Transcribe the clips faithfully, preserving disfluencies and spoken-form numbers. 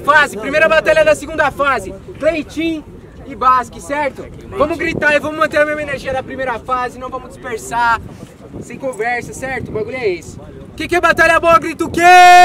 fase, primeira batalha da segunda fase. Cleitinho e Basque, certo? Vamos gritar e vamos manter a mesma energia da primeira fase, não vamos dispersar, sem conversa, certo? O bagulho é esse. O que, que é batalha boa? Grita o quê?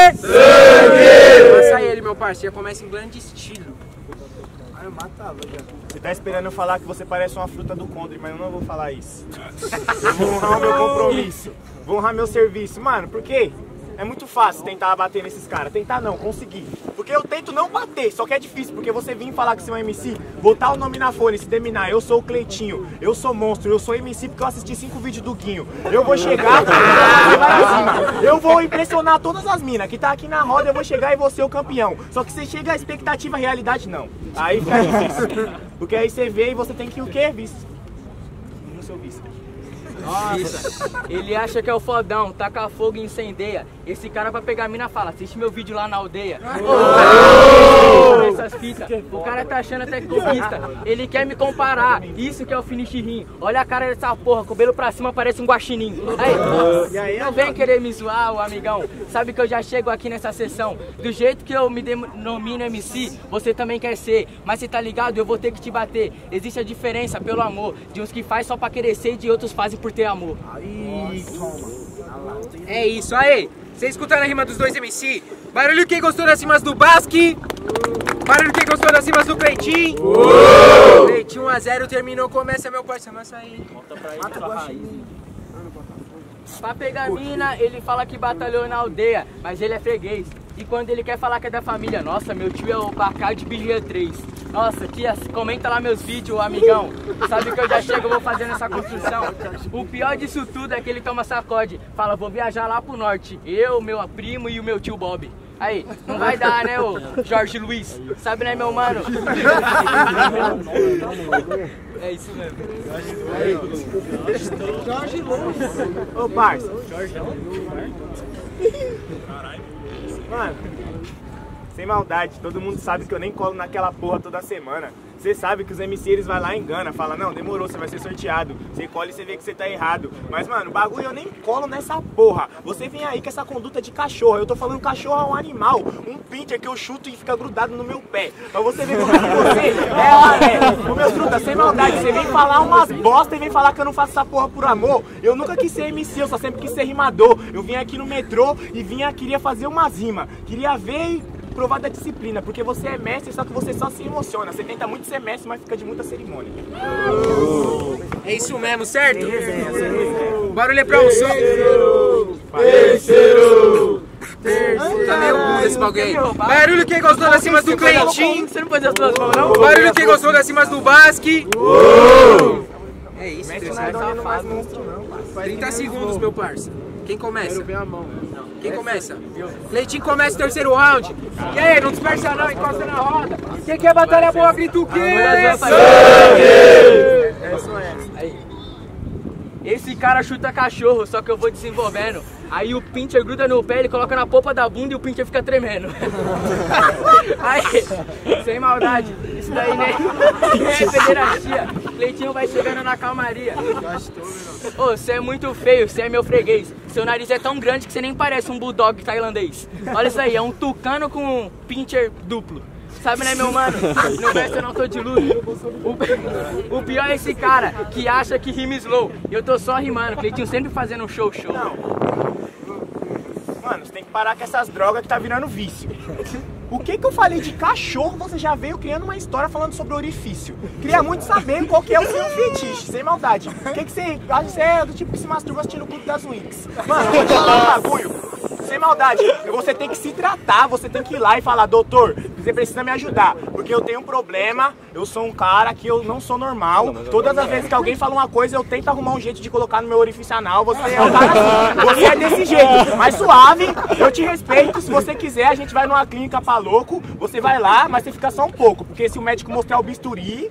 Sangue! Passa ele, meu parceiro, começa em grande estilo. Ah, eu matava já. Você tá esperando eu falar que você parece uma fruta do Condre, mas eu não vou falar isso. Eu vou honrar o meu compromisso, vou honrar meu serviço. Mano, por quê? É muito fácil tentar bater nesses caras. Tentar não, conseguir. Porque eu tento não bater, só que é difícil. Porque você vir falar que você é um M C, botar o nome na folha e se terminar. Eu sou o Cleitinho, eu sou monstro, eu sou M C porque eu assisti cinco vídeos do Guinho. Eu vou chegar, você vai em cima. Eu vou impressionar todas as minas que tá aqui na roda, eu vou chegar e vou ser o campeão. Só que você chega a expectativa, a realidade não. Aí fica difícil. Porque aí você vê e você tem que o quê? Vice. No seu vice. Nossa, ele acha que é o fodão, taca fogo e incendeia. Esse cara pra pegar a mina fala, assiste meu vídeo lá na aldeia. Oh! Essas fitas, o cara tá achando até que conquista. Ele quer me comparar, isso que é o finish rim. Olha a cara dessa porra, cabelo pra cima parece um guaxinim. Aí, não vem querer me zoar, o amigão. Sabe que eu já chego aqui nessa sessão. Do jeito que eu me denomino M C, você também quer ser. Mas você tá ligado, eu vou ter que te bater. Existe a diferença, pelo amor, de uns que faz só pra querer ser e de outros fazem por ter amor. Aí, toma. É isso aí. Você escutando a rima dos dois M C? Barulho quem gostou das rimas do Basque. Barulho quem gostou das rimas do Cleitinho. Cleitinho um a zero, terminou, começa meu parceiro. Massa aí. Volta pra ele, pra raiz. Pra pegar mina, ele fala que batalhou na aldeia, mas ele é freguês. E quando ele quer falar que é da família, nossa, meu tio é o Bacardi Bilia três. Nossa, tia, comenta lá meus vídeos, amigão. Sabe que eu já chego, eu vou fazendo essa construção. O pior disso tudo é que ele toma sacode. Fala, vou viajar lá pro norte. Eu, meu primo e o meu tio Bob. Aí, não vai dar, né, ô Jorge Luiz? Sabe, né, meu mano? É isso mesmo. Jorge Luiz. Ô, parça. Mano, sem maldade, todo mundo sabe que eu nem colo naquela porra toda semana. Você sabe que os M C eles vai lá e engana, fala, não, demorou, você vai ser sorteado. Você cola e você vê que você tá errado. Mas, mano, o bagulho eu nem colo nessa porra. Você vem aí com essa conduta de cachorro. Eu tô falando cachorro é um animal, um pincher que eu chuto e fica grudado no meu pé. Pra você ver como é que você é, mané. Ô, meus frutas, sem maldade, você vem falar umas bosta e vem falar que eu não faço essa porra por amor. Eu nunca quis ser M C, eu só sempre quis ser rimador. Eu vim aqui no metrô e vinha, queria fazer umas rimas. Queria ver e provar da disciplina, porque você é mestre, só que você só se emociona. Você tenta muito ser mestre, mas fica de muita cerimônia. É isso mesmo, certo? O barulho é pra um som. Terceiro! Terceiro! Tá meio burro esse bagulho aí. Barulho quem gostou das cimas do Cleitinho. Você não pode as duas mãos, não? Barulho quem gostou das cimas do Basque. É isso, terceiro. trinta segundos, meu parça. Quem começa? Quem começa? Cleitinho começa o terceiro round. E aí, não dispersa não, encosta na roda. Quem quer batalha boa, grita o quê? Aí. Esse cara chuta cachorro, só que eu vou desenvolvendo. Aí o pincher gruda no pé, ele coloca na polpa da bunda e o pincher fica tremendo. Aí, sem maldade, isso daí nem é pederastia. Cleitinho vai chegando na calmaria. Ô, você é muito feio, você é meu freguês. Seu nariz é tão grande que você nem parece um bulldog tailandês. Olha isso aí, é um tucano com um pincher duplo. Sabe, né, meu mano? No verso eu não tô de luto. O, o pior é esse cara que acha que rima slow. Eu tô só rimando, Cleitinho sempre fazendo um show show. Não. Mano, você tem que parar com essas drogas que tá virando vício. O que que eu falei de cachorro, você já veio criando uma história falando sobre orifício. Queria muito saber qual que é o seu fetiche, sem maldade. O que que você acha que você é do tipo que se masturba assistindo o Clube das Winx? Mano, eu vou te falar um bagulho. Sem maldade, você tem que se tratar, você tem que ir lá e falar, doutor, você precisa me ajudar, porque eu tenho um problema, eu sou um cara que eu não sou normal, todas as vezes que alguém fala uma coisa, eu tento arrumar um jeito de colocar no meu orifício anal, você é um cara assim, você é desse jeito, mas suave, eu te respeito, se você quiser, a gente vai numa clínica pra louco, você vai lá, mas você fica só um pouco, porque se o médico mostrar o bisturi...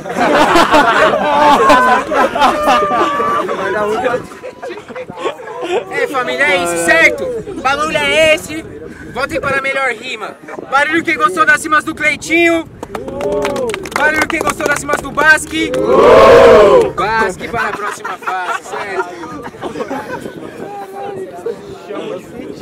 É, família, é isso, certo? O bagulho é esse. Voltem para a melhor rima. Barulho quem gostou das rimas do Cleitinho. Barulho quem gostou das rimas do Basque. Basque para a próxima fase, certo?